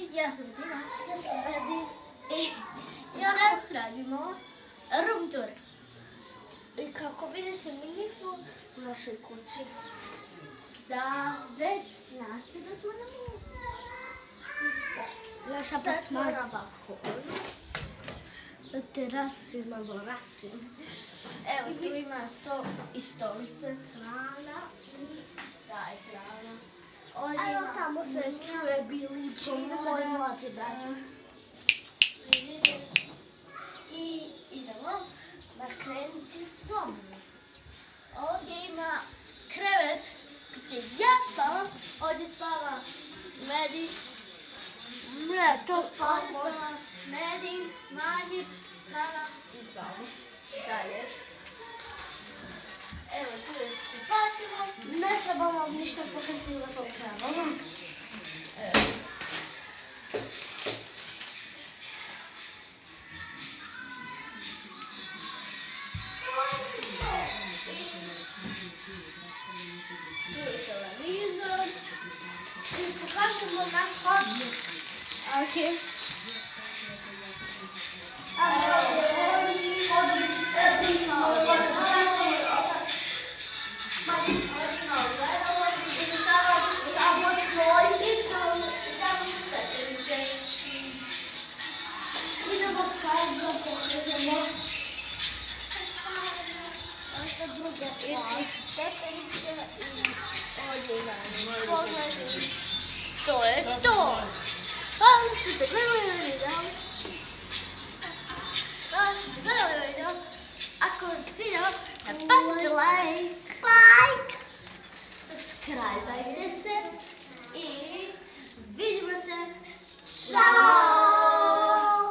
Ja sam Tina. Ja sam Bedi. I danas radimo room tour. I kako vidite, mi nismo u našoj kući. Da već znate da smo na Naš Sad smo apartman. na balkonu. Na terasi imamo rasin. Evo tu ima stol i stolice, hrana. Da, je hrana. Ovdje Evo ima tamo se čuje biliće i moje mlađe brate. I idemo na krenući sobu. Ovdje ima krevet gdje ja spavam. Ovdje spava Medi. Ne, to Ovdje spamo. spava Medi, Magid, Hana i Pavo. Dalje. Evo tu je kupatilo. Ne treba vam ništa pokazivati upravo. Tu je televizor. I pokažemo naš hodnik. Ok. Idemo sad da pokažemo. Pogledajte. To je to. Hvala što ste gledali video. Hvala što ste gledali video. Ako vam se sviđao, napasite like. Subscribe-ajte se i